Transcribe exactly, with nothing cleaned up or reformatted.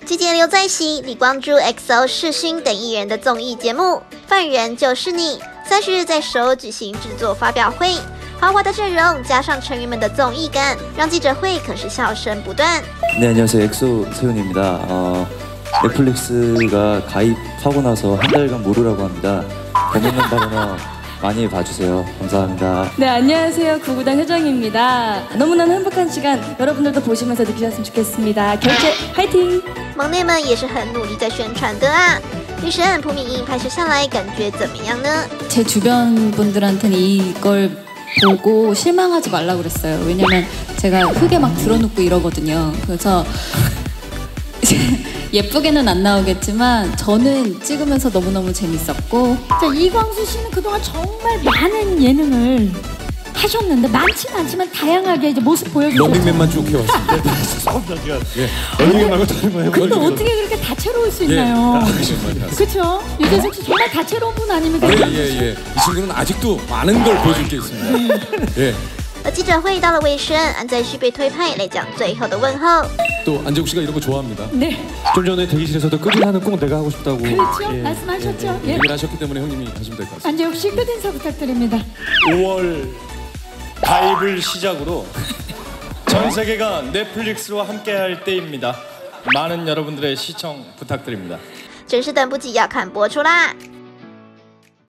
集结刘在熙、李光洙、X O、世勋等艺人的综艺节目《犯人就是你》，三十日在首尔举行制作发表会。豪华的阵容加上成员们的综艺感，让记者会可是笑声不断。 네 안녕하세요 엑소 세훈입니다. 어, 넷플릭스가 가입하고 나서 한 달간 무료라고 합니다. 재밌는 바로나 많이 봐주세요. 감사합니다. 네 안녕하세요 구구단 효정입니다. 너무나 행복한 시간 여러분들도 보시면서 느끼셨으면 좋겠습니다. 결제 화이팅! 萌内们也是很努力在宣传的啊。女神朴敏英拍摄下来感觉怎么样呢？ 제 주변 분들한테는 이걸 보고 실망하지 말라고 그랬어요. 왜냐면 제가 흙에 막 들어눕고 이러거든요. 그래서 예쁘게는 안 나오겠지만 저는 찍으면서 너무너무 재밌었고. 자, 이광수 씨는 그동안 정말 많은 예능을 하셨는데 많지는 않지만 다양하게 이제 모습 보여주셨어요. 런닝맨만 쭉 해왔습니다. 죄송합니다. 예. 런닝맨 말고 다른 거 해요. 근데 어떻게 그렇게 다채로울 수 있나요? 예. 그렇죠? 유재석 씨 정말 다채로운 분 아닙니까? 예예예. 예, 예. 이 친구는 아직도 많은 걸 보여줄 게 있습니다. 예. 而记者会到了尾声，安在旭被推派来讲最后的问候。 또 안재욱 씨가 이런 거 좋아합니다. 네. 좀 전에 대기실에서도 끝인사는 꼭 내가 하고 싶다고. 그렇죠? 예. 말씀하셨죠? 예. 예. 얘기를 하셨기 때문에 형님이 하시면 될 것 같습니다. 안재욱 씨 끝인사 부탁드립니다. 오월 가입을 시작으로 전 세계가 넷플릭스와 함께할 때입니다. 많은 여러분들의 시청 부탁드립니다. 真是等不及要看播出啦！